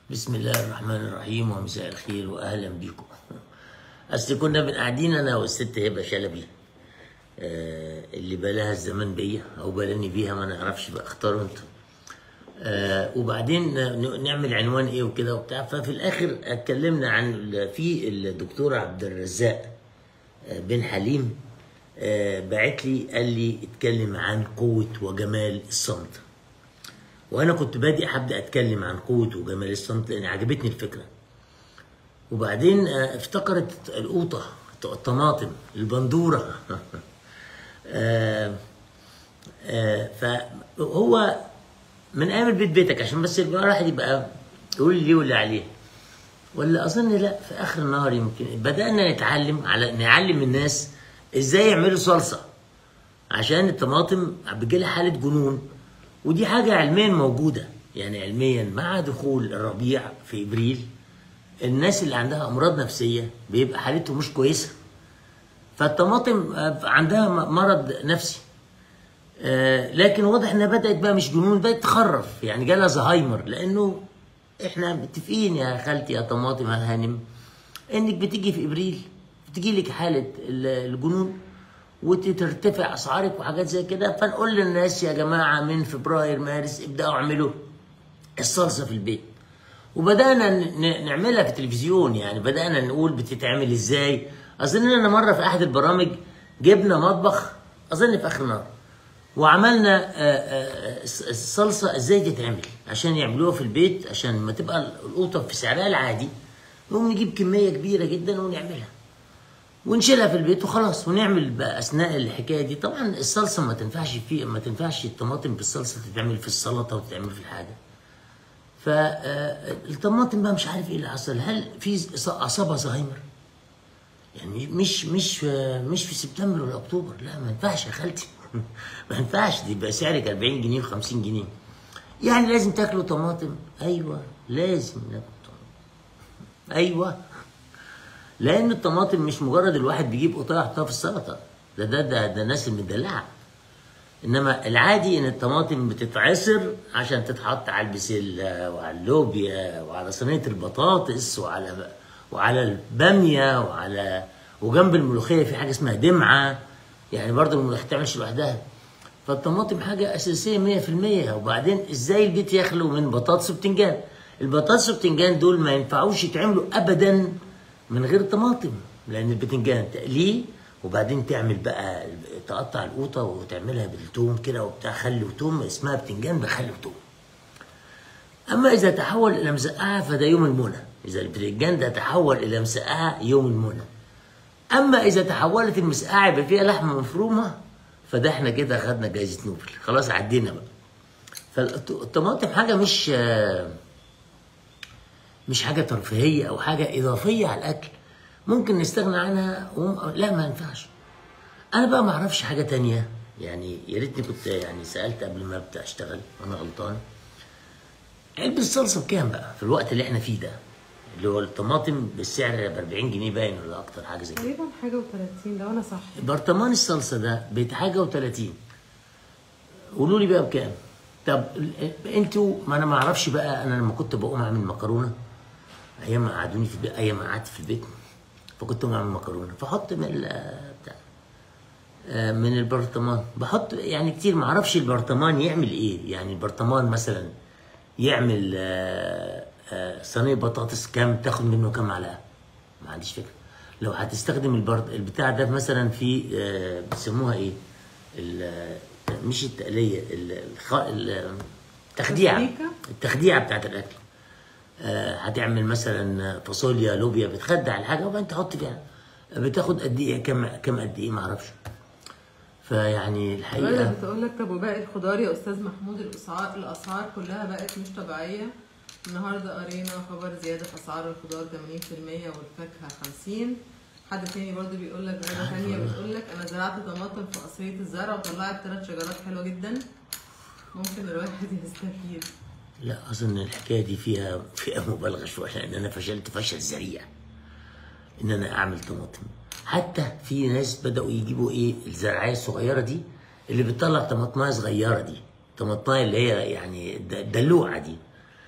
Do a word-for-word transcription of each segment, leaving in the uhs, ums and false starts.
بسم الله الرحمن الرحيم ومساء الخير واهلا بيكم. اصل كنا قاعدين انا والست هبه شلبي آه اللي بلاها الزمان بيا او بلاني بيها ما نعرفش بقى، اختاروا انتوا. آه وبعدين نعمل عنوان ايه وكده وبتاع، ففي الاخر اتكلمنا عن في الدكتور عبد الرزاق آه بن حليم آه بعت لي قال لي اتكلم عن قوه وجمال الصمت. وانا كنت بادئ هبدا اتكلم عن قوه وجمال الصمت لان عجبتني الفكره. وبعدين افتكرت القوطه، الطماطم، البندوره فهو من ايام البيت بيتك، عشان بس الواحد يبقى يقول لي واللي عليه. ولا اظن لا، في اخر النهار يمكن بدانا نتعلم على نعلم الناس ازاي يعملوا صلصه، عشان الطماطم بتجيلها حاله جنون. ودي حاجة علميا موجودة، يعني علميا مع دخول الربيع في ابريل الناس اللي عندها امراض نفسية بيبقى حالتهم مش كويسة. فالطماطم عندها مرض نفسي، لكن واضح انها بدأت بقى مش جنون، بدأت تخرف، يعني جالها زهايمر. لانه احنا متفقين يا خالتي يا طماطم يا هانم انك بتيجي في ابريل بتجي لك حالة الجنون وترتفع اسعارك وحاجات زي كده. فنقول للناس يا جماعه من فبراير مارس ابداوا اعملوا الصلصه في البيت. وبدانا نعملها في التلفزيون، يعني بدانا نقول بتتعمل ازاي. اظن انا مره في احد البرامج جبنا مطبخ، اظن في اخر النهار، وعملنا الصلصه ازاي تتعمل عشان يعملوها في البيت، عشان ما تبقى القوطه في سعرها العادي. نقوم نجيب كميه كبيره جدا ونعملها ونشيلها في البيت وخلاص، ونعمل بقى اثناء الحكايه دي. طبعا الصلصه ما تنفعش فيه، ما تنفعش الطماطم بالصلصه تتعمل في السلطه وتتعمل في الحاجه. فالطماطم بقى مش عارف ايه اللي حصل، هل في اصابها زهايمر؟ يعني مش مش مش في سبتمبر ولا اكتوبر، لا ما ينفعش يا خالتي ما ينفعش، دي يبقى سعرك أربعين جنيه و50 جنيه. يعني لازم تاكلوا طماطم؟ ايوه لازم ناكل طماطم، ايوه، لان الطماطم مش مجرد الواحد بيجيب قطعه يحطها في السلطه، ده ده ده ده الناس المدلعه. انما العادي ان الطماطم بتتعصر عشان تتحط على البسله وعلى اللوبيا وعلى صينيه البطاطس وعلى وعلى الباميه وعلى وجنب الملوخيه في حاجه اسمها دمعه، يعني برضه الملوخيه ما تعملش لوحدها. فالطماطم حاجه اساسيه مية في المية. وبعدين ازاي البيت يخلو من بطاطس وبتنجان؟ البطاطس والبتنجان دول ما ينفعوش يتعملوا ابدا من غير طماطم، لان البتنجان تقليه وبعدين تعمل بقى تقطع القوطه وتعملها بالثوم كده وبتاع، خل وثوم، اسمها بتنجان بخل وثوم. اما اذا تحول الى مسقعه فده يوم المنى، اذا البتنجان ده تحول الى مسقعه يوم المنى. اما اذا تحولت المسقعه يبقى فيها لحمه مفرومه فده احنا كده خدنا جائزه نوبل، خلاص عدينا بقى. فالطماطم حاجه مش مش حاجه ترفيهيه او حاجه اضافيه على الاكل ممكن نستغنى عنها وم... لا ما ينفعش. انا بقى ما اعرفش حاجه تانية، يعني يا ريتني كنت يعني سالت قبل ما ابدا اشتغل وانا غلطان. علبه الصلصه بكام بقى في الوقت اللي احنا فيه ده، اللي هو الطماطم بالسعر ب أربعين جنيه باين ولا اكتر، حاجه زي كده تقريبا حاجه و30 لو انا صح. برطمان الصلصه ده بحاجه و30. قولوا لي بقى بكام؟ طب انتوا، ما انا ما اعرفش بقى. انا لما كنت بقوم اعمل مكرونه ايام ما قعدوني في البيت، ايام ما قعدت في البيت، فكنت بعمل مكرونه فحط من بتاع من البرطمان، بحط يعني كتير. ما اعرفش البرطمان يعمل ايه، يعني البرطمان مثلا يعمل صينيه بطاطس كام، تاخد منه كام معلقه؟ ما عنديش فكره. لو هتستخدم البرط... البتاع ده مثلا في بيسموها ايه، مش التقليه، التخديعه، التخديعه بتاعت الاكل. هتعمل مثلا فاصوليا لوبيا، بتخدع الحاجه وبعدين تحط فيها، بتاخد قد ايه، كم كم قد ايه ما اعرفش. فيعني الحقيقه بتقول لك طب وباقي الخضار يا استاذ محمود، الاسعار الاسعار كلها بقت مش طبيعيه. النهارده قرينا خبر زياده في اسعار الخضار ثمانين في المية والفاكهه خمسين. حد تاني برضه بيقول لك، غيره ثانيه بتقول لك انا زرعت طماطم في قصريه الزرع وطلعت ثلاث شجرات حلوه جدا، ممكن الواحد يستفيد. لا اظن الحكايه دي فيها فيها مبالغه شويه، لان انا فشلت فشل ذريع ان انا اعمل طماطم. حتى في ناس بداوا يجيبوا ايه الزرعيه الصغيره دي اللي بتطلع طماطمايه صغيره دي، طماطمايه اللي هي يعني الدلوعه دي،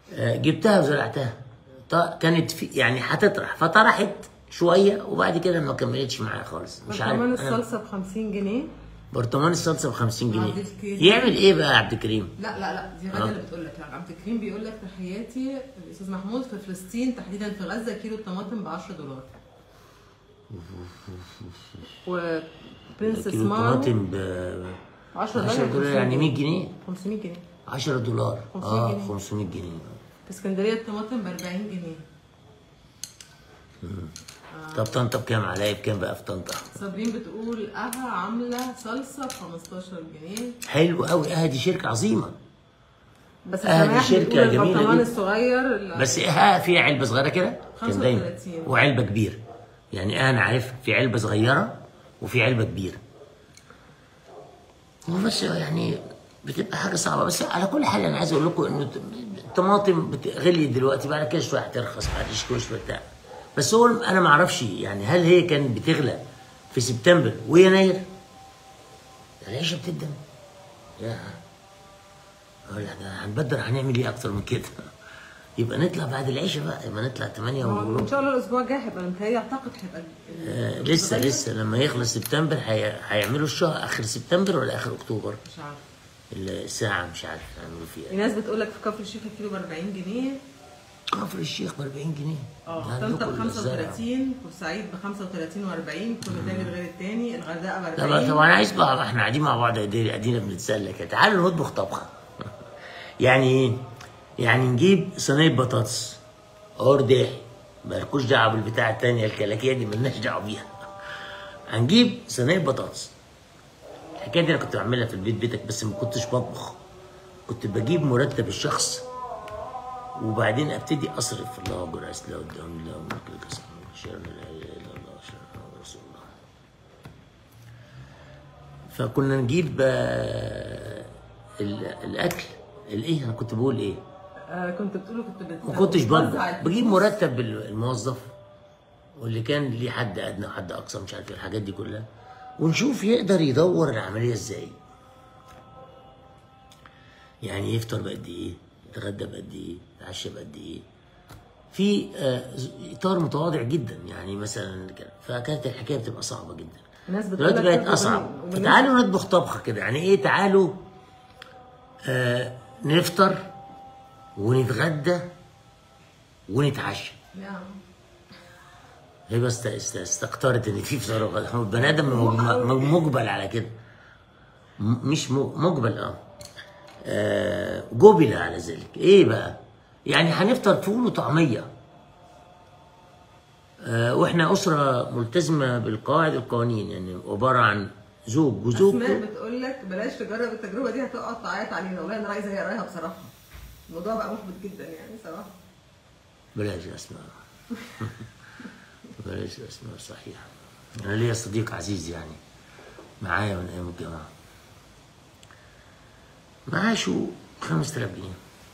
آه، جبتها وزرعتها. ط- كانت في يعني هتطرح، فطرحت شويه وبعد كده ما كملتش معايا خالص. مش عارف برطمان أنا. الصلصه ب خمسين جنيه. برطمان الصلصه ب خمسين جنيه. عديت كيس. يعمل ايه بقى يا عبد الكريم؟ لا لا لا، دي غدا اللي بتقول لك. عبد الكريم بيقول لك تحياتي الاستاذ محمود، في فلسطين تحديدا في غزه كيلو الطماطم ب عشرة دولار. وبرنسس كيلو مارو الطماطم ب عشرة عشرة دولار، يعني مية جنيه. خمسمية جنيه. عشرة دولار. خمسمية اه جنيه. خمسمية جنيه. في اسكندريه الطماطم ب أربعين جنيه. طب طنطا بكام؟ عليا بكام بقى في طنطا؟ صابرين بتقول اها عامله صلصه ب خمستاشر جنيه. حلو قوي. اه دي شركه عظيمه. بس آه، دي سماح شركة بتقول جميلة البرطمان جدا. الصغير ال- بس اه في علبه صغيره كده كان دايما، خمسة وتلاتين. وعلبه كبيره. يعني اه انا عارف في علبه صغيره وفي علبه كبيره. هو بس يعني بتبقى حاجه صعبه. بس على كل حال انا عايز اقول لكم انه الطماطم بت- غليت دلوقتي، بعد كده شويه هترخص، بعد شويه شويه بتاع. بس هو انا ما اعرفش يعني هل هي كانت بتغلى في سبتمبر ويناير؟ العيشه بتدم. يا اقول لك هنبدر، هنعمل ايه اكتر من كده؟ يبقى نطلع بعد العيشه بقى، يبقى نطلع تمانية هو وربع. ان شاء الله الاسبوع الجاي هيبقى متهيألي اعتقد هيبقى ال- آه لسه الصغير. لسه لما يخلص سبتمبر هي... هيعملوا الشهر اخر سبتمبر ولا اخر اكتوبر؟ مش عارف. الساعه مش عارف هيعملوا فيها في ايه. ناس بتقول لك في كفر الشيخ الكيلو ب أربعين جنيه. كفر الشيخ ب أربعين جنيه. اه ده طنطا ب عندكم خمسة الزرع. وتلاتين، بورسعيد ب خمسة وتلاتين و40، كل تاجر غير التاني، الغردقه ب طب أربعين. طب انا عايز بقى، ما احنا قاعدين مع بعض ادينا ادينا بنتسلى كده، تعالوا نطبخ طبخه. يعني ايه؟ يعني نجيب صينيه بطاطس ارداحي، مالكوش دعوه بالبتاع التانيه الكلاكيه دي، مالناش دعوه بيها. هنجيب صينيه بطاطس. الحكايه دي انا كنت بعملها في البيت بيتك، بس ما كنتش بطبخ. كنت بجيب مرتب الشخص وبعدين ابتدي اصرف. الله اكبر، اسلا قدام الله وملك القسم شر لا اله الا الله شر رسول الله. فكنا نجيب آه، ال- الاكل الايه، انا كنت بقول ايه؟ آه كنت بتقولوا كنت بت... ما كنتش بتوزع بطبخ. الفلوس. بجيب مرتب الموظف واللي كان ليه حد ادنى وحد اقصى، مش عارف إيه الحاجات دي كلها، ونشوف يقدر يدور العمليه ازاي. يعني يفطر بقد ايه؟ يتغدى بقد ايه؟ يتعشى بقد ايه؟ في آه، اطار متواضع جدا يعني مثلا كده. فكانت الحكايه بتبقى صعبه جدا. الناس بتقول دلوقتي لك بقت طب اصعب. وبالنسبة- فتعالوا نطبخ طبخه كده. يعني ايه تعالوا آه نفطر ونتغدى ونتعشى. نعم. هي بس است- استقطرت ان في فطار وغدا. هو البني ادم م- مجبل على كده. م- مش م- مجبل اه آه، جبل على ذلك. ايه بقى؟ يعني هنفطر فول وطعميه. آه، واحنا اسره ملتزمه بالقواعد القوانين، يعني عباره عن زوج وزوجته. اسماء بتقول لك بلاش تجرب التجربه دي، هتقعد تعيط علينا. والله انا عايزه اقراها بصراحه. الموضوع بقى محبط جدا يعني صراحه. بلاش اسماء. بلاش اسماء صحيح. انا ليا صديق عزيز يعني معايا من ايام الجامعه، معاشه خمسة آلاف جنيه،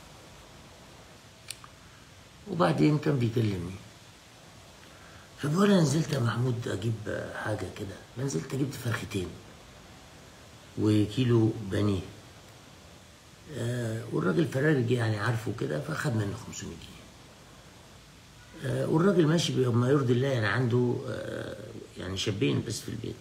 وبعدين كان بيكلمني فبقول انا نزلت يا محمود اجيب حاجه كده. نزلت جبت فرختين وكيلو بانيه. آه والراجل فراري جه يعني عارفه كده، فاخد منه خمسمية جنيه. آه والراجل ماشي بما يرضي الله، يعني عنده آه يعني شابين بس في البيت.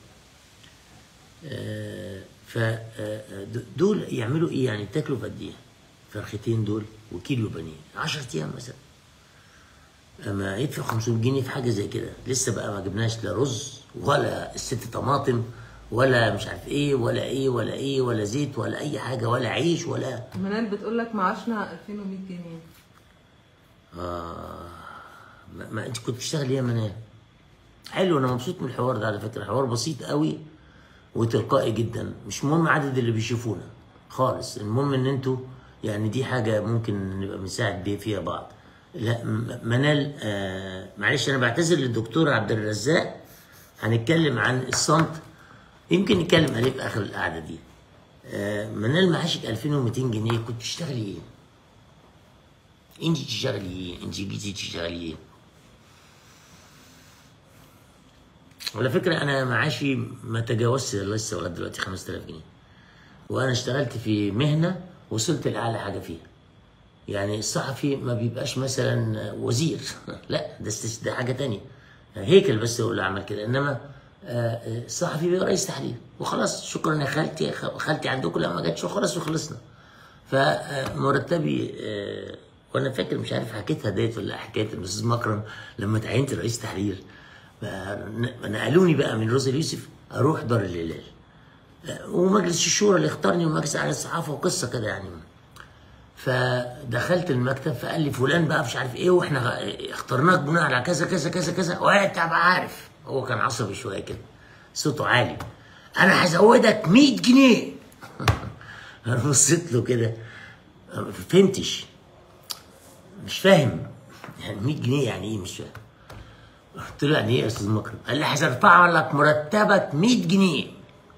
آه فدول يعملوا ايه يعني؟ تاكلوا بقد ايه؟ فرختين دول وكيلو بانيه عشرة ايام مثلا. اما يدفع خمسمية جنيه في حاجه زي كده، لسه بقى ما جبناش لا رز ولا الست طماطم ولا مش عارف ايه ولا ايه ولا ايه ولا زيت ولا اي حاجه ولا عيش ولا. منال بتقول لك معاشنا ألفين ومية جنيه. اه ما, ما انت كنت بتشتغل ايه يا منال؟ حلو، انا مبسوط من الحوار ده على فكره. حوار بسيط قوي وتلقائي جدا. مش مهم عدد اللي بيشوفونا خالص، المهم ان انتوا يعني دي حاجه ممكن نبقى بنساعد بيه فيها بعض. لا م- منال آه معلش انا بعتذر للدكتور عبد الرزاق. هنتكلم عن الصمت، يمكن نتكلم عليه في اخر القعده دي. آه منال معاشك ألفين ومئتين جنيه، كنت تشتغلي ايه؟ انت تشتغلي ايه؟ انت جيتي تشتغلي ايه؟ وعلى فكره انا معاشي ما تجاوزش لسه لغايه دلوقتي خمسة آلاف جنيه، وانا اشتغلت في مهنه وصلت لاعلى حاجه فيها. يعني الصحفي ما بيبقاش مثلا وزير لا، ده است- ده حاجه تانية. يعني هيكل بس هو اللي عمل كده، انما آه، الصحفي بيبقى رئيس تحرير وخلاص. شكرا يا خالتي، خ- خالتي عندكم لا ما جاتش وخلاص وخلصنا. فمرتبي آه، وانا فاكر مش عارف حكيتها ديت ولا حكايه الاستاذ مكرم لما تعينت رئيس تحرير، نقلوني بقى من روزا اليوسف اروح دار الهلال، آه، ومجلس الشورى اللي اختارني ومجلس اعلى الصحافه وقصه كده يعني. فدخلت المكتب فقال لي فلان بقى مش عارف ايه، واحنا اخترناك بناء على كذا كذا كذا كذا، وقعدت ابقى عارف. هو كان عصبي شويه كده، صوته عالي. انا هزودك مية جنيه. انا بصيت له كده ما فهمتش، مش فاهم يعني مية جنيه يعني ايه، مش فاهم. قلت له يعني ايه يا استاذ مكرم؟ قال لي هرفع لك مرتبك مية جنيه.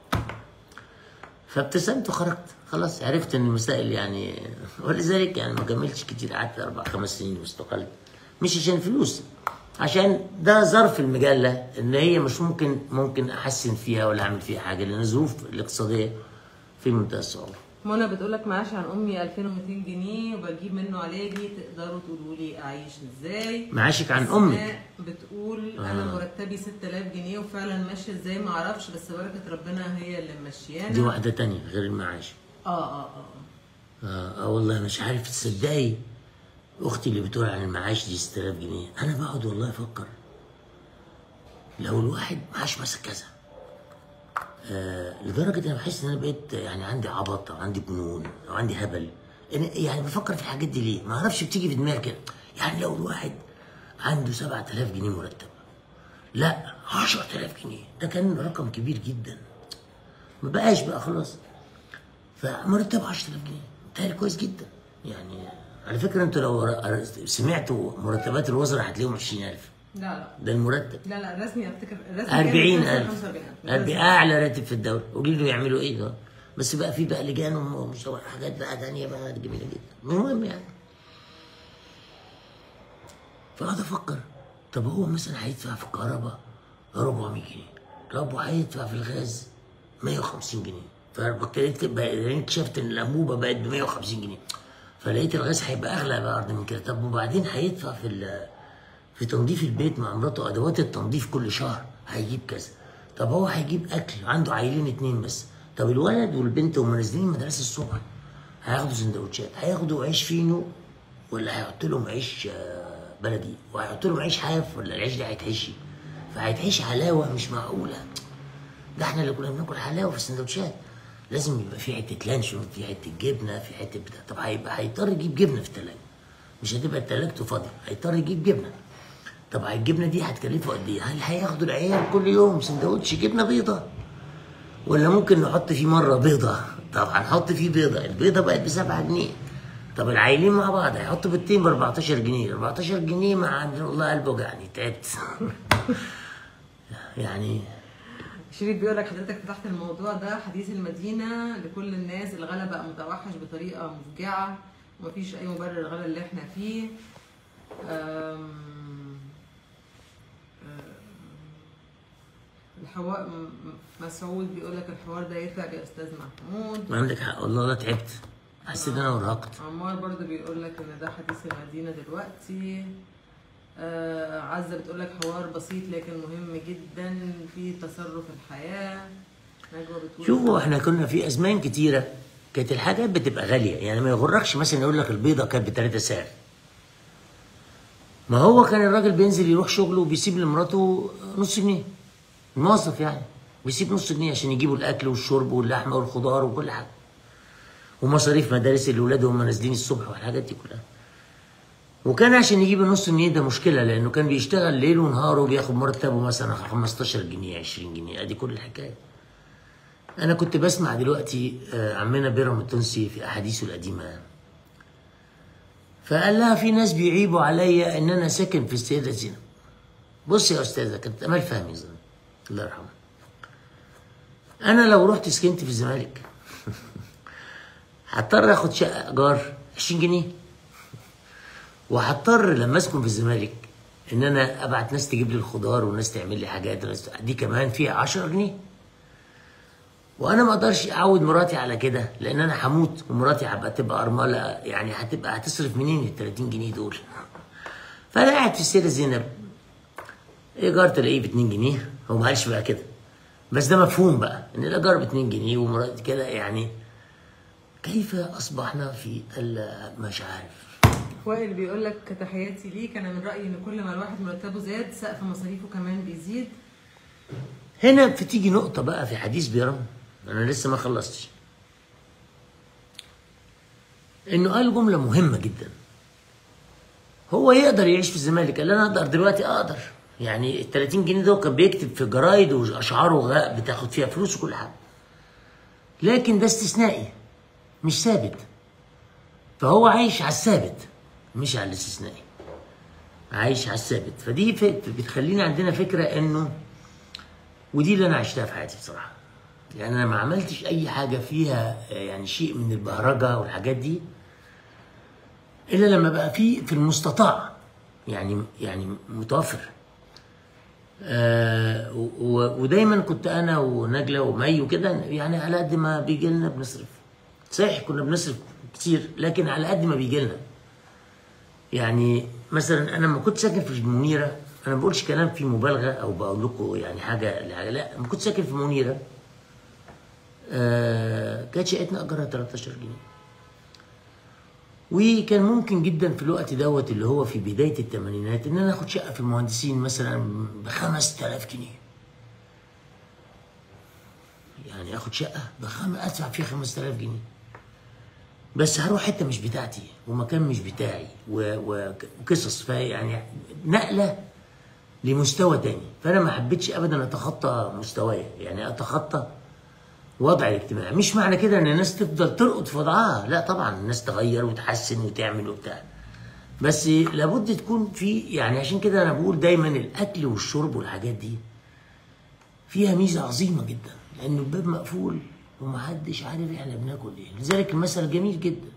فابتسمت وخرجت، خلاص عرفت ان المسائل يعني. ولذلك يعني ما كملتش كتير، قعدت اربع خمس سنين واستقلت، مش عشان فلوس، عشان ده ظرف المجله ان هي مش ممكن ممكن احسن فيها ولا اعمل فيها حاجه، لان الظروف الاقتصاديه في منتهى الصعوبه. منى بتقول لك معاش عن امي ألفين ومئتين جنيه وبجيب منه علاجي، تقدروا تقولوا لي اعيش ازاي؟ معاشك عن امك؟ بتقول آه. انا مرتبي ستة آلاف جنيه وفعلا ماشيه ازاي ما اعرفش، بس بركه ربنا هي اللي ممشيانا. دي واحده تانية غير المعاش. اه اه اه اه, آه والله مش عارف تصدقي، اختي اللي بتقول عن المعاش دي ستة آلاف جنيه، انا بقعد والله افكر لو الواحد معاش مثلا كذا، آه لدرجه انا بحس ان انا بقيت يعني عندي عبط او عندي جنون او عندي هبل. أنا يعني بفكر في الحاجات دي ليه؟ ما اعرفش، بتيجي في دماغي كده. يعني لو الواحد عنده سبعة آلاف جنيه مرتب، لا عشرة آلاف جنيه، ده كان رقم كبير جدا، ما بقاش بقى خلاص. فمرتب عشرة آلاف جنيه بتهيألي كويس جدا يعني. على فكره انتوا لو سمعتوا مرتبات الوزراء هتلاقيهم عشرين ألف. لا لا ده المرتب. لا لا الرسمي افتكر الرسمي أربعين كان ألف. خمسة وأربعين ألف. أربعين اعلى راتب في الدوله. قولي له يعملوا ايه ده؟ بس بقى في بقى لجان ومش حاجات بقى تانيه بقى جميله جدا. المهم يعني فقعد افكر، طب هو مثلا هيدفع في الكهرباء أربعمية جنيه، طب وهيدفع في الغاز مية وخمسين جنيه، فابتديت بقى اكتشفت ان الانبوبه بقت ب مية وخمسين جنيه، فلقيت الغاز هيبقى اغلى بقى من كده. طب وبعدين هيدفع في في تنظيف البيت مع مراته، ادوات التنظيف كل شهر هيجيب كذا. طب هو هيجيب اكل، عنده عيلين اتنين بس. طب الولد والبنت وهم نازلين المدرسه الصبح هياخدوا سندوتشات، هياخدوا عيش فينو ولا هيحط لهم عيش بلدي، وهيحط لهم عيش حاف ولا العيش ده هيتحشي؟ فهيتحشي حلاوه مش معقوله. ده احنا اللي كنا بناكل حلاوه في السندوتشات. لازم يبقى في حته لانشون، في حته جبنه، في حته بتاع. طب هيبقى هيضطر يجيب جبنه في الثلاجه، مش هتبقى ثلاجته فاضيه، هيضطر يجيب جبنه. طب الجبنه دي هتكلفه قد ايه؟ هل هياخدوا العيال كل يوم سندوتش جبنه بيضه؟ ولا ممكن نحط فيه مره بيضه؟ طب هنحط فيه بيضه، البيضه بقت ب سبعة جنيه. طب العيلين مع بعض هيحطوا بيضتين ب أربعتاشر جنيه، أربعتاشر جنيه مع والله قلبي وجعني تعبت. يعني شريف بيقول لك حضرتك فتحت الموضوع ده حديث المدينه لكل الناس، الغلا بقى متوحش بطريقه مفجعه ومفيش اي مبرر للغلا اللي احنا فيه. أم... الحوار مسعود بيقول لك الحوار ده يتعب يا استاذ محمود. ما عندك حق والله، انا تعبت، حسيت ان انا ارهقت. عمار برضو بيقول لك ان ده حديث المدينه دلوقتي. آه عزه بتقول لك حوار بسيط لكن مهم جدا في تصرف الحياه. نجوى بتقول شوفوا احنا كنا في ازمان كتيره كانت الحاجات بتبقى غاليه، يعني ما يغركش مثلا يقول لك البيضه كانت بتلاتة سعر. ما هو كان الراجل بينزل يروح شغله وبيسيب لمراته نص جنيه، الموظف يعني بيسيب نص جنيه عشان يجيبوا الاكل والشرب واللحمه والخضار وكل حاجه، ومصاريف مدارس الاولاد وهم نازلين الصبح والحاجات دي كلها. وكان عشان يجيب النص جنيه ده مشكله، لانه كان بيشتغل ليل ونهار وبياخد مرتبه مثلا خمستاشر جنيه عشرين جنيه، ادي كل الحكايه. انا كنت بسمع دلوقتي عمنا بيرم التونسي في احاديثه القديمه، فقال لها في ناس بيعيبوا عليا ان انا ساكن في السيده زينب. بص يا استاذه، كانت امال فهمي زمان الله يرحمه، انا لو رحت سكنت في الزمالك هضطر اخد شقه ايجار عشرين جنيه، وهضطر لما اسكن في الزمالك ان انا ابعت ناس تجيب لي الخضار وناس تعمل لي حاجات، دي كمان فيها عشرة جنيه. وانا ما اقدرش اعود مراتي على كده، لان انا هموت ومراتي هبقى تبقى ارمله، يعني هتبقى هتصرف منين ال تلاتين جنيه دول؟ فانا قاعد في السيده زينب، ايجار تلاقيه ب اتنين جنيه، هو ما قالش بقى كده بس ده مفهوم بقى ان الايجار ب اتنين جنيه ومراتي كده، يعني كيف اصبحنا في مش عارف. وائل بيقول لك تحياتي ليك، انا من رايي ان كل ما الواحد مرتبه زاد سقف مصاريفه كمان بيزيد. هنا بتيجي نقطه بقى في حديث بيرم، انا لسه ما خلصتش، انه قال جمله مهمه جدا. هو يقدر يعيش في الزمالك، قال انا اقدر دلوقتي، اقدر يعني ال تلاتين جنيه ده كان بيكتب في جرايد واشعاره بتاخد فيها فلوس وكل حاجه، لكن ده استثنائي مش ثابت، فهو عايش على الثابت مش على الاستثنائي، عايش على الثابت. فدي بتخلينا عندنا فكره انه، ودي اللي انا عشتها في حياتي بصراحه، يعني انا ما عملتش اي حاجه فيها يعني شيء من البهرجه والحاجات دي الا لما بقى في في المستطاع، يعني يعني متوفر. آه ودايما كنت انا ونجله ومي وكده، يعني على قد ما بيجي لنا بنصرف. صحيح كنا بنصرف كتير لكن على قد ما بيجي لنا. يعني مثلا انا لما كنت ساكن في المنيره، انا ما بقولش كلام فيه مبالغه او بقول لكم يعني حاجه، لا لما كنت ساكن في المنيره آه كانت شقتنا اجرها تلتاشر جنيه، وكان ممكن جدا في الوقت دوت اللي هو في بدايه الثمانينات ان انا اخد شقه في المهندسين مثلا ب خمسة آلاف جنيه، يعني اخد شقه بخم ادفع فيها خمسة آلاف جنيه، بس هروح حته مش بتاعتي ومكان مش بتاعي وقصص، فيعني نقله لمستوى تاني. فانا ما حبيتش ابدا اتخطى مستواي، يعني اتخطى وضعي الاجتماعي. مش معنى كده ان الناس تفضل ترقد في وضعها، لا طبعا الناس تغير وتحسن وتعمل وبتاع، بس لابد تكون في، يعني عشان كده انا بقول دايما الاكل والشرب والحاجات دي فيها ميزه عظيمه جدا، لان الباب مقفول ومحدش عارف احنا بناكل ايه. لذلك المثل جميل جدا،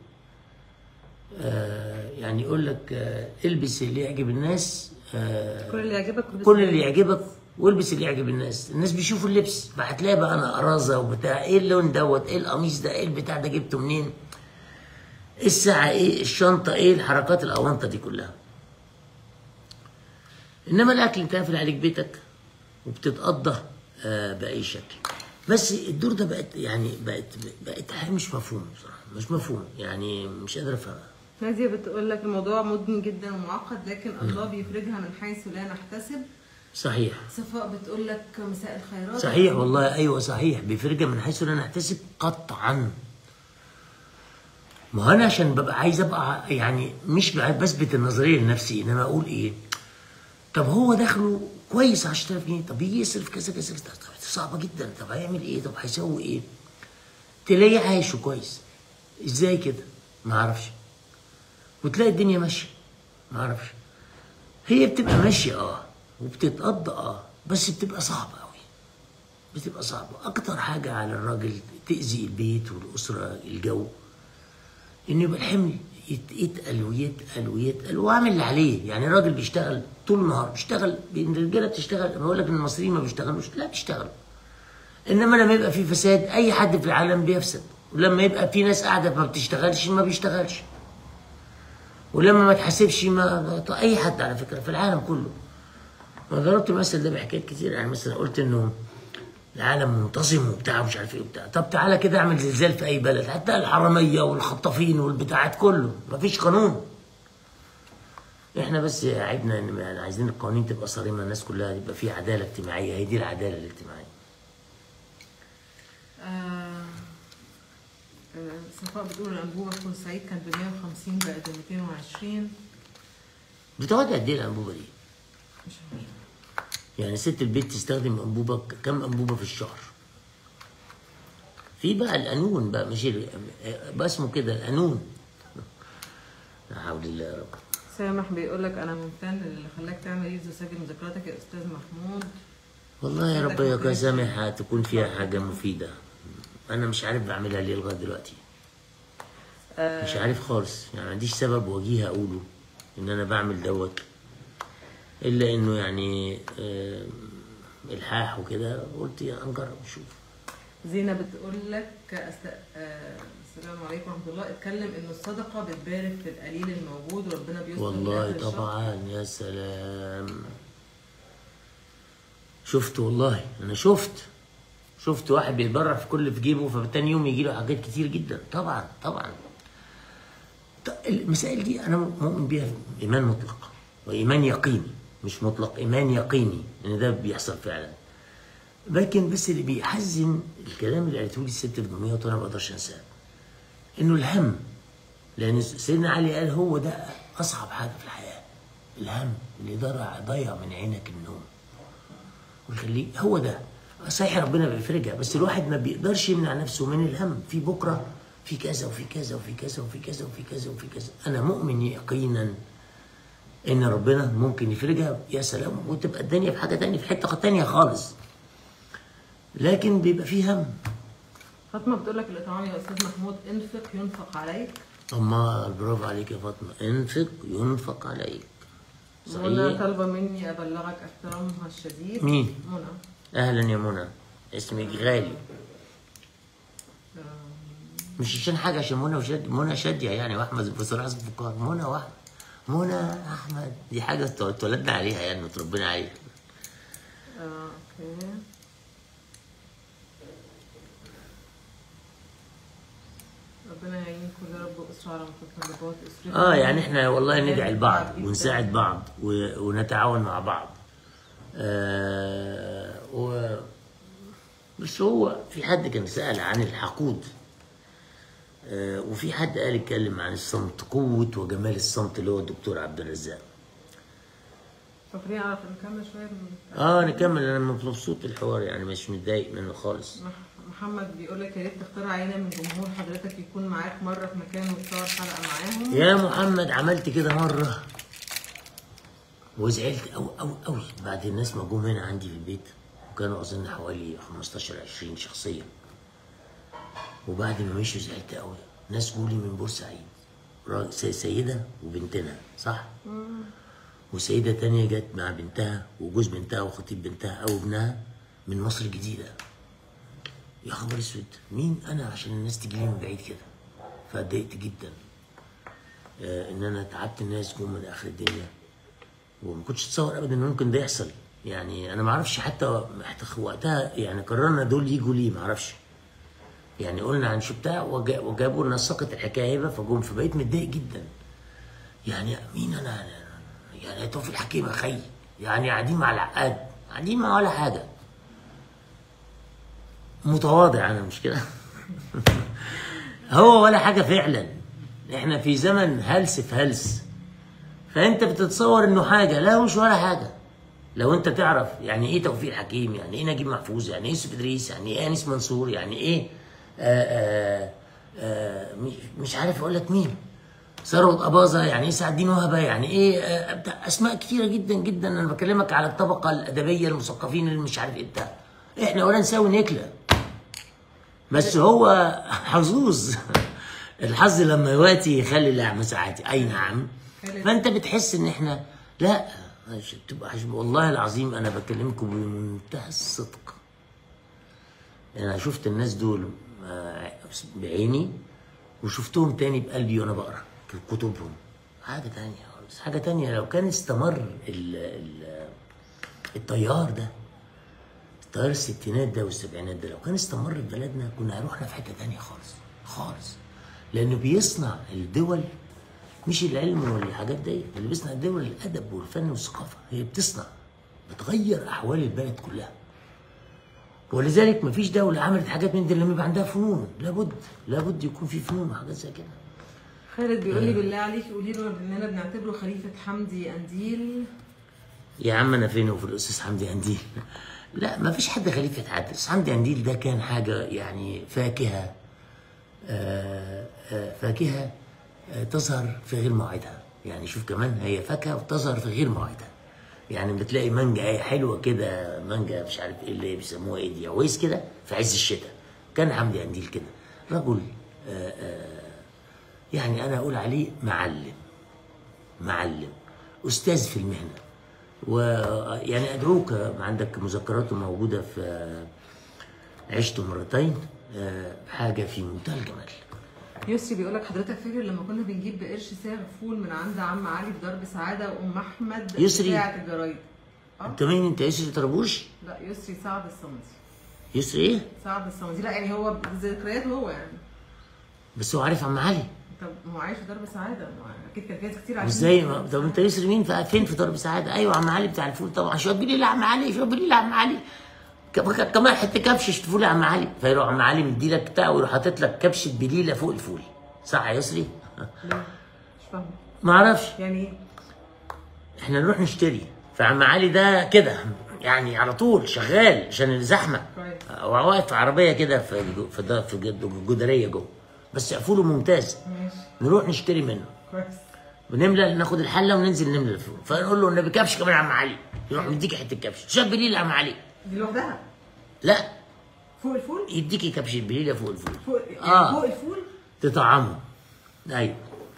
آه يعني يقول لك آه البس اللي يعجب الناس، آه كل اللي يعجبك كل اللي يعجبك والبس اللي يعجب الناس. الناس بيشوفوا اللبس، فهتلاقي بقى انا قرازه وبتاع، ايه اللون دوت، ايه القميص ده، ايه البتاع ده جبته منين، ايه الساعه، ايه الشنطه، ايه الحركات الاونطه دي كلها. انما الاكل انت قافل عليك بيتك وبتتقضى آه باي شكل. بس الدور ده بقت يعني بقت بقت حاجه مش مفهوم بصراحه، مش مفهوم، يعني مش قادر افهمها. ناديه بتقول لك الموضوع مدن جدا ومعقد، لكن الله بيفرجها من حيث لا نحتسب. صحيح. صفاء بتقول لك مساء الخيرات. صحيح والله، ايوه صحيح، بيفرجها من حيث لا نحتسب قطعا. ما هو انا عشان ببقى عايز ابقى يعني مش بثبت النظريه لنفسي، انما اقول ايه؟ طب هو دخله كويس عشرة آلاف جنيه، طب يجي يصرف كذا كذا، صعبه جدا، طب هيعمل ايه؟ طب هيسوي ايه؟ تلاقيه عايشه كويس. ازاي كده؟ ما اعرفش. وتلاقي الدنيا ماشيه، ما اعرفش. هي بتبقى ماشيه اه وبتتقضى اه بس بتبقى صعبه قوي، بتبقى صعبه. اكتر حاجه على الراجل تاذي البيت والاسره الجو، انه يبقى الحمل يتقل ويتقل ويتقل وعامل اللي عليه. يعني الراجل بيشتغل طول النهار، بيشتغل، الرجاله بتشتغل، بقول لك ان المصريين ما بيشتغلوش، لا بيشتغلوا. انما لما يبقى في فساد اي حد في العالم بيفسد، ولما يبقى في ناس قاعده ما بتشتغلش ما بيشتغلش، ولما ما تحاسبش ما اي حد على فكره في العالم كله. انا ضربت المثل ده بحكايات كتير، يعني مثلا قلت انه العالم منتظم وبتاع ومش عارف ايه وبتاع. طب تعالى كده اعمل زلزال في اي بلد، حتى الحراميه والخطافين والبتاعات كله مفيش قانون. احنا بس عيبنا ان يعني عايزين القوانين تبقى صارمه، الناس كلها يبقى في عداله اجتماعيه، هي دي العداله الاجتماعيه. آه صفاء بتقول الانبوبه في بورسعيد كانت ب مية وخمسين بقت ب ميتين وعشرين. بتقعد قد ايه الانبوبه دي؟ مش عارفه. يعني ست البيت تستخدم انبوبه، كم انبوبه في الشهر؟ في بقى القانون بقى، مش بقى اسمه كده القانون. لا حول الله يا رب. سامح بيقول لك انا ممتن اللي خلاك تعمل ايه وتسجل مذكراتك يا استاذ محمود. والله يا رب يا سامح تكون فيها حاجه مفيده. انا مش عارف بعملها ليه لغايه دلوقتي. آه مش عارف خالص، يعني ما عنديش سبب وجيه اقوله ان انا بعمل دوت، الا انه يعني آه الحاح وكده، قلت يعني نجرب نشوف. زينة بتقول لك أست... آه... السلام عليكم ورحمة الله. اتكلم إن الصدقة بتبارك في القليل الموجود وربنا بيستر والله طبعا. يا سلام، شفت والله، انا شفت شفت واحد بيتبرع في كل في جيبه، فبتاني يوم يجي له حاجات كتير جدا. طبعا طبعا المسائل دي انا مؤمن بيها ايمان مطلق وايمان يقيني، مش مطلق، ايمان يقيني ان ده بيحصل فعلا. لكن بس اللي بيحزن الكلام اللي قالته لي الست الدمياط وانا ما بقدرش انساه، انه الهم. لان سيدنا علي قال هو ده اصعب حاجه في الحياه، الهم اللي ضيع ضيع من عينك النوم ويخليه هو ده. صحيح ربنا بيفرجها، بس الواحد ما بيقدرش يمنع نفسه من الهم. في بكره في كذا وفي كذا وفي كذا وفي كذا وفي كذا وفي كذا. انا مؤمن يقينا ان ربنا ممكن يفرجها، يا سلام، وتبقى الدنيا في حاجه ثانيه، في حته ثانيه خالص، لكن بيبقى فيه هم. فاطمه بتقول لك الاطعام يا استاذ محمود انفق ينفق عليك. أما برافو عليك يا فاطمه، انفق ينفق عليك. صحيح. منى طالبه مني ابلغك احترامها الشديد. مين؟ منى. اهلا يا منى، اسمك غالي. مش عشان حاجه، عشان منى وشاديه، منى شاديه يعني، واحمد بصراحه فكار، منى واحمد، منى احمد، دي حاجه اتولدنا عليها يعني، متربينا عليها. اه اوكي. ربنا يعينكم يا رب واسره على متطلبات اسرتكم. اه يعني احنا والله ندعي لبعض ونساعد بعض ونتعاون مع بعض. آه و بس هو في حد كان سأل عن الحقود، آه وفي حد قال اتكلم عن الصمت، قوة وجمال الصمت، اللي هو الدكتور عبد الرزاق. فاكرين اعرف نكمل شويه من اه نكمل، انا مبسوط الحوار يعني، مش متضايق منه خالص. محمد بيقول لك يا ريت تختار عينه من جمهور حضرتك يكون معاك مره في مكان وتصور حلقه معاهم. يا محمد عملت كده مره وزعلت قوي قوي قوي بعد الناس ما جم هنا عندي في البيت، وكانوا اظن حوالي خمستاشر عشرين شخصيه، وبعد ما مشوا زعلت قوي. ناس جولي من بورسعيد، سيده وبنتنا، صح؟ مم. وسيده تانية جت مع بنتها وجوز بنتها وخطيب بنتها او ابنها من مصر الجديده. يا خبر اسود، مين انا عشان الناس تجي لي من بعيد كده؟ فاتضايقت جدا. آه ان انا تعبت الناس جم من اخر الدنيا، وما كنتش اتصور ابدا ان ممكن ده يحصل. يعني انا ما اعرفش حتى وقتها، يعني قررنا دول يجوا ليه ما اعرفش، يعني قلنا عن شو بتاع وجابوا نسقت الحكايه هبه فجم، فبقيت متضايق جدا. يعني مين انا؟ يعني توفيق الحكيم اخي، يعني قاعدين مع العقاد، قاعدين مع ولا حاجه. متواضع انا مش كده؟ هو ولا حاجه فعلا. احنا في زمن هلس في هلس، فانت بتتصور انه حاجه، لا مش ولا حاجه. لو انت تعرف يعني ايه توفيق الحكيم، يعني ايه نجيب محفوظ، يعني ايه يوسف ادريس، يعني ايه انيس منصور، يعني ايه آآ آآ آآ مش عارف اقول لك مين، ثروت اباظه، يعني ايه سعد الدين وهبه، يعني ايه اسماء كتيره جدا جدا. انا بكلمك على الطبقه الادبيه المثقفين اللي مش عارف ايه بتاع. احنا ولا نساوي نكله، بس هو حظوظ. الحظ لما يواتي يخلي الاعمى ساعاتي، اي نعم. فانت بتحس ان احنا لا تبقى، والله العظيم انا بكلمكم بمنتهى الصدق. انا شفت الناس دول بعيني وشفتهم تاني بقلبي وانا بقرا كتبهم، حاجه تانية خالص، حاجه تانية. لو كان استمر ال ال التيار ده، التيار الستينات ده والسبعينات ده، لو كان استمر في بلدنا كنا رحنا في حته تانية خالص خالص. لانه بيصنع الدول مش العلم ولا الحاجات دي، اللي بيصنع الدول الادب والفن والثقافه، هي بتصنع، بتغير احوال البلد كلها. ولذلك مفيش دوله عملت حاجات من دي لما يبقى عندها فنون، لابد لابد يكون في فنون وحاجات زي كده. خالد بيقول لي بالله عليك قولي له اننا بنعتبره خليفه حمدي قنديل. يا عم انا فين وفي الاستاذ حمدي قنديل؟ لا مفيش حد خليفه حد. الاستاذ حمدي قنديل ده كان حاجه يعني فاكهه، آآ آآ فاكهه تظهر في غير موعدها. يعني شوف كمان، هي فاكهه وتظهر في غير موعدها. يعني بتلاقي مانجا حلوه كده، مانجا مش عارف ايه اللي بيسموها ايه دي، عويس كده في عز الشتاء. كان حمدي قنديل كده رجل، آآ آآ يعني انا اقول عليه معلم، معلم استاذ في المهنه. ويعني ادعوك، عندك مذكراته موجوده في عشته مرتين. آه حاجه في منتهى الجمال. يسري بيقول لك حضرتك فاكر لما كنا بنجيب بقرش ساغ فول من عند عم علي في درب سعاده وام احمد يسري بتاعه الجرايد؟ اه انت مين انت؟ يسري طربوش؟ لا يسري سعد الصمدي. يسري ايه؟ سعد الصمدي. لا يعني هو ذكرياته هو يعني. بس هو عارف عم علي. طب ما هو عايش في درب سعاده، اكيد كان في ناس كتير عايشين. ازاي؟ طب انت يسري مين فين في درب سعاده؟ ايوه عم علي بتاع الفول طبعا. شويه بالليل يا عم علي، شويه بالليل يا عم علي، كمان حته كبشه فول يا عم علي. فيروح عم علي مدي لك بتاع ويروح حاطط لك كبشه بليله فوق الفول. صح يا يسري؟ لا مش فاهمه. ما اعرفش يعني ايه؟ احنا نروح نشتري فعم علي ده كده يعني على طول شغال عشان الزحمه. هو واقف في عربيه كده في في في الجداريه جوه، بس فوله ممتاز. ماشي. نروح نشتري منه. كويس. بنملى ناخد الحله وننزل نملى الفول، فنقول له النبي كبش كمان يا عم علي، يروح مديكي حته كبش. شاب بليله يا عم علي. دي لوحدها؟ لا فوق الفول؟ يديكي كبشه بليله فوق الفول. فوق يعني آه. فوق الفول؟ تطعمه. ايوه.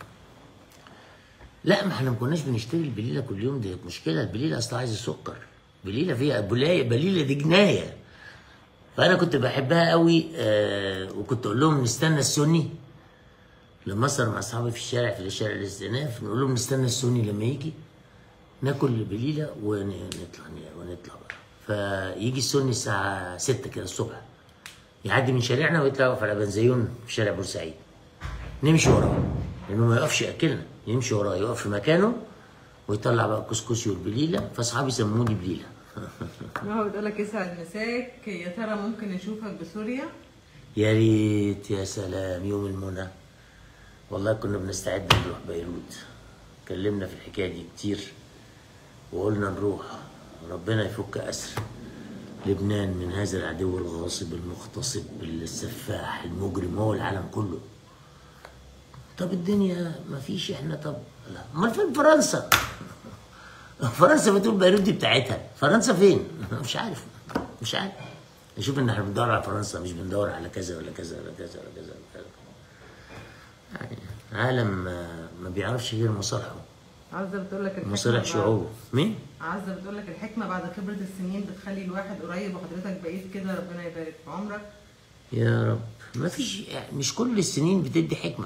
لا ما احنا ما كناش بنشتري البليله كل يوم، دي مشكله. البليله اصلا عايز السكر. بليله فيها بلايه، بليله دي جنايه. فانا كنت بحبها قوي. آه وكنت اقول لهم نستنى السني لما اسهر مع اصحابي في الشارع في الشارع الاستئناف، نقول لهم نستنى السني لما يجي ناكل بليله ونطلع ونطلع بقى. فيجي السني الساعه ستة كده الصبح، يعدي من شارعنا ويطلع يقف على بنزيون في شارع بورسعيد. نمشي وراه لانه ما يقفش ياكلنا، يمشي وراه يقف في مكانه ويطلع بقى الكسكسي والبليله. فاصحابي سموني بليله. ما هو بتقول لك يسعد مساك، يا ترى ممكن نشوفك بسوريا؟ يا ريت، يا سلام، يوم المنى. والله كنا بنستعد نروح بيروت، اتكلمنا في الحكايه دي كتير وقلنا نروح. ربنا يفك اسر لبنان من هذا العدو الغاصب المغتصب السفاح المجرم، هو العالم كله. طب الدنيا ما فيش احنا، طب لا امال فين فرنسا؟ فرنسا بتقول بيروت دي بتاعتها، فرنسا فين؟ مش عارف مش عارف. نشوف ان احنا بندور على فرنسا، مش بندور على كذا ولا كذا ولا كذا ولا كذا ولا كذا. يعني عالم ما بيعرفش غير مصالحه. عزة بتقول لك الحكمة مصالح شعوبه. مين؟ عزة بتقول لك الحكمة بعد خبرة السنين بتخلي الواحد قريب وحضرتك بعيد كده، ربنا يبارك في عمرك. يا رب. ما فيش، مش كل السنين بتدي حكمة.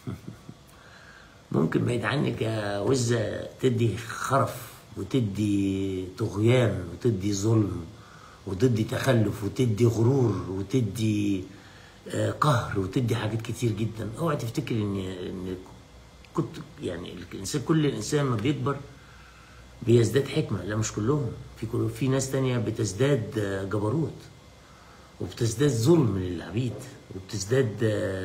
ممكن بعيد عنك يا وزة تدي خرف وتدي طغيان وتدي ظلم وتدي تخلف وتدي غرور وتدي قهر وتدي حاجات كتير جدا. اوعي تفتكر ان ان كنت يعني الانسان، كل الانسان ما بيكبر بيزداد حكمه. لا مش كلهم، في كل في ناس تانية بتزداد جبروت وبتزداد ظلم للعبيد وبتزداد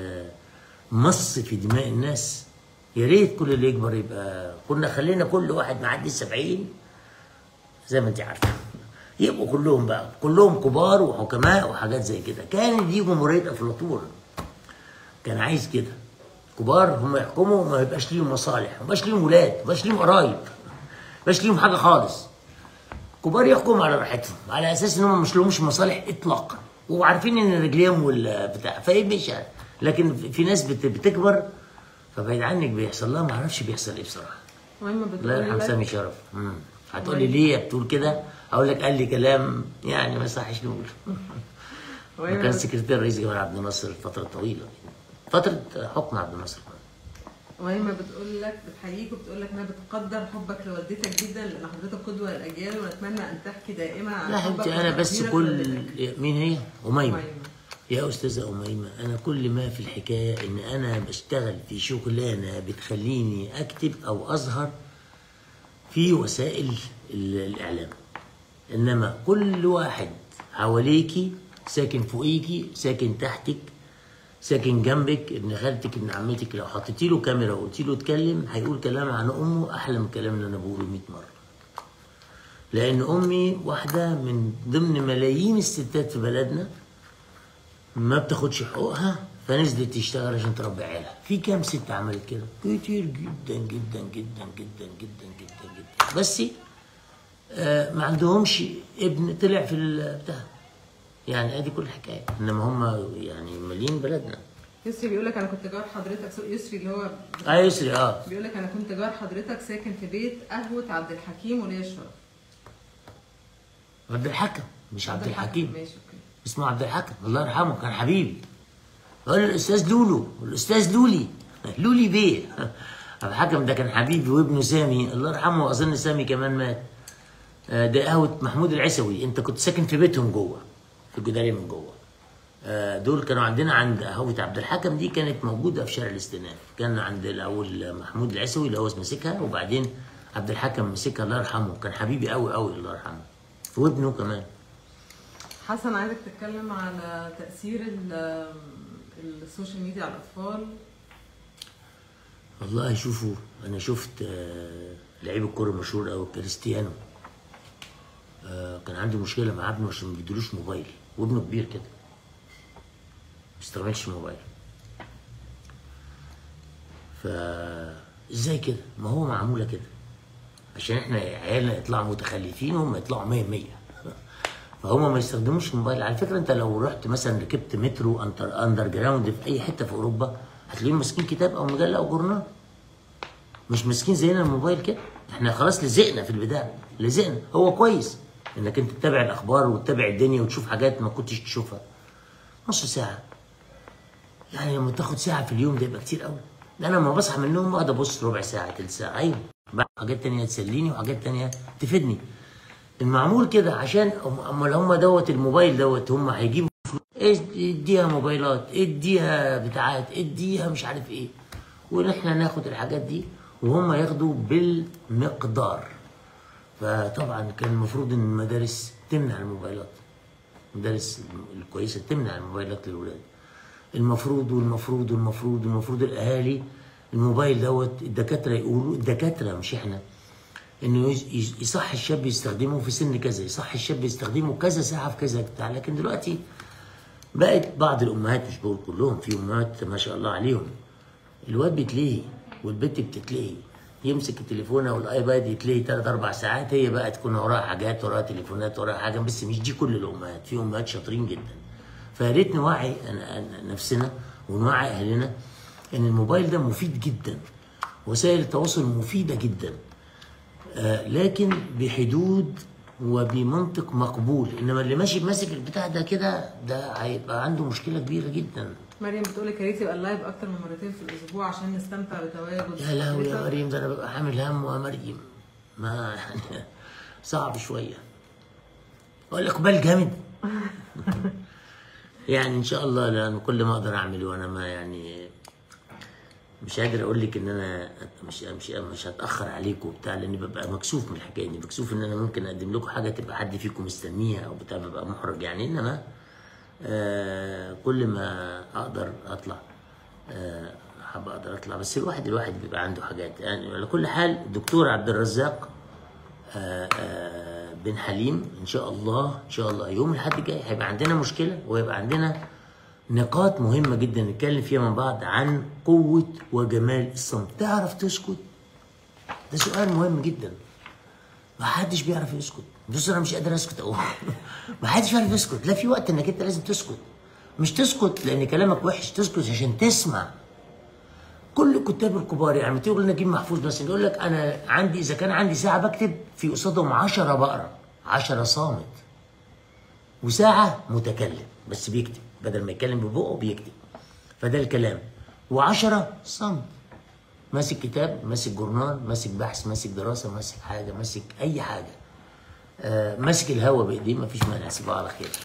مص في دماء الناس. يا ريت كل اللي يكبر يبقى، كنا خلينا كل واحد معدي السبعين زي ما انت عارفه يبقوا كلهم بقى كلهم كبار وحكماء وحاجات زي كده. كان دي جمهوريه افلاطون، كان عايز كده، كبار هم يحكموا وما يبقاش ليهم مصالح، ما يبقاش ليهم ولاد، ما يبقاش ليهم قرايب، ما يبقاش ليهم حاجه خالص. كبار يحكموا على راحتهم على اساس ان هم مش لهمش مصالح اطلاقا وعارفين ان رجليهم والبتاع فايه مش. لكن في ناس بتكبر فبعيد عنك بيحصل لها ما اعرفش بيحصل ايه بصراحه. المهم بتقول الله يرحم سامي شرف. امم هتقولي ليه بتقول كده؟ اقول لك قال لي كلام يعني ما يصحش نقوله. وكان سكرتير رئيس جمال عبد الناصر فتره طويله، فتره حكم عبد الناصر. وهيما بتقول لك بتحييك وبتقول لك انها بتقدر حبك لوالدتك جدا لان حضرتك قدوه للاجيال، ونتمنى ان تحكي دائما عن لا حبيبتي انا بس كل مين هي؟ أميمة. يا استاذه أميمة، انا كل ما في الحكايه ان انا بشتغل في شغلانه بتخليني اكتب او اظهر في وسائل الاعلام، انما كل واحد حواليكي ساكن فوقيكي ساكن تحتك ساكن جنبك ابن خالتك ابن عمتك، لو حطيتي له كاميرا وقلتي له اتكلم هيقول كلام عن امه احلى من الكلام اللي انا بقوله مية مره. لان امي واحده من ضمن ملايين الستات في بلدنا ما بتاخدش حقوقها فنزلت تشتغل عشان تربي عيالها. في كام ست عملت كده؟ كتير جدا جدا جدا جدا جدا جدا جدا، بس آه ما عندهمش ابن طلع في البتاع. يعني ادي كل الحكايه، انما هم يعني مالين بلدنا. يسري بيقول لك انا كنت جار حضرتك، يسري اللي هو اه يسري اه بيقول لك انا كنت جار حضرتك ساكن في بيت قهوه عبد الحكيم وليا الشرف. عبد الحكم مش عبد, عبد الحكيم. ماشي اوكي. اسمه عبد الحكم الله يرحمه، كان حبيبي. قال الاستاذ لولو، الاستاذ لولي لولي بيه. عبد الحكم ده كان حبيبي، وابنه سامي الله يرحمه، واظن سامي كمان مات. ده قهوه محمود العسوي، انت كنت ساكن في بيتهم جوه في الجداريه من جوه. دول كانوا عندنا عند قهوه عبد الحكم، دي كانت موجوده في شارع الاستئناف. كان عند الاول محمود العسوي اللي هو ماسكها، وبعدين عبد الحكم مسكها الله يرحمه، كان حبيبي قوي قوي الله يرحمه، وابنه كمان. حسن، عايزك تتكلم على تاثير السوشيال ميديا على الاطفال. والله شوفوا، انا شفت لعيب الكوره المشهور قوي كريستيانو، كان عنده مشكله مع ابنه عشان ما بيديلوش موبايل، وابنه كبير كده ما بيستعملش موبايل. فا ازاي كده؟ ما هو معموله كده عشان احنا عيالنا يطلعوا متخلفين وهم يطلعوا مية مية. فهم ما يستخدموش الموبايل. على فكره انت لو رحت مثلا ركبت مترو اندر, أندر جراوند في اي حته في اوروبا، هتلاقيهم ماسكين كتاب او مجله او جورنال، مش ماسكين زينا الموبايل كده. احنا خلاص لزقنا في البدايه، لزقنا. هو كويس انك انت تتابع الاخبار وتتابع الدنيا وتشوف حاجات ما كنتش تشوفها. نص ساعه يعني لما تاخد ساعه في اليوم ده يبقى كتير قوي. ده انا لما بصحى من النوم بقعد ابص ربع ساعه تلت ساعه، ايوه بقى حاجات تانيه تسليني وحاجات تانيه تفيدني. المعمول كده عشان امال هم دوت الموبايل دوت هم هيجيبوا فلوس، اديها موبايلات، اديها بتاعات، اديها مش عارف ايه، ونحن ناخد الحاجات دي وهم ياخدوا بالمقدار. فطبعا كان المفروض ان المدارس تمنع الموبايلات، المدارس الكويسه تمنع الموبايلات للولاد. المفروض والمفروض والمفروض والمفروض الاهالي الموبايل دوت الدكاتره يقولوا، الدكاتره مش احنا، انه يصح الشاب يستخدمه في سن كذا، يصح الشاب يستخدمه كذا ساعه في كذا بتاع. لكن دلوقتي بقت بعض الامهات، مش بقول كلهم، في امهات ما شاء الله عليهم الواد بيتلهي والبنت بتتلهي، يمسك التليفون او الايباد يتلهي ثلاث اربع ساعات، هي بقى تكون وراها حاجات، وراها تليفونات، وراها حاجه. بس مش دي كل الامهات، في امهات شاطرين جدا. فيا ريت نوعي نفسنا ونوعي اهلنا ان الموبايل ده مفيد جدا، وسائل التواصل مفيده جدا، آه لكن بحدود وبمنطق مقبول. انما اللي ماشي ماسك البتاع ده كده ده هيبقى عنده مشكله كبيره جدا. مريم بتقول لك يا ريت يبقى اللايف اكتر من مرتين في الاسبوع عشان نستمتع بتواجد. يا لهوي يا مريم، ده انا ببقى حامل هم يا مريم، ما يعني صعب شويه. اقول لك بال جامد. يعني ان شاء الله لان كل ما اقدر اعمله، وانا ما يعني مش قادر اقول لك ان انا مش مش مش هتاخر عليكم وبتاع، لاني ببقى مكسوف من الحكايه دي، مكسوف ان انا ممكن اقدم لكم حاجه تبقى حد فيكم مستنيها او بتاع، ببقى محرج يعني. انما آه كل ما اقدر اطلع آه حابب اقدر اطلع. بس الواحد الواحد بيبقى عنده حاجات يعني. على كل حال الدكتور عبد الرزاق آه آه بن حليم ان شاء الله ان شاء الله يوم الاحد الجاي هيبقى عندنا مشكله، ويبقى عندنا نقاط مهمة جدا نتكلم فيها مع بعض عن قوة وجمال الصمت. تعرف تسكت؟ ده سؤال مهم جدا. ما حدش بيعرف يسكت. بص انا مش قادر اسكت اهو. ما حدش بيعرف يسكت. لا، في وقت انك انت لازم تسكت. مش تسكت لان كلامك وحش، تسكت عشان تسمع. كل الكتاب الكبار يعني تقول نجيب محفوظ مثلا يقول لك انا عندي، اذا كان عندي ساعة بكتب في قصادهم عشرة بقرا، عشرة صامت، وساعة متكلم بس بيكتب، بدل ما يتكلم ببقه بيكتب. فده الكلام. وعشرة صمت، ماسك كتاب، ماسك جورنال، ماسك بحث، ماسك دراسه، ماسك حاجه، ماسك اي حاجه، آه ماسك الهوا بايديه، مفيش مانع، سيبها على خير.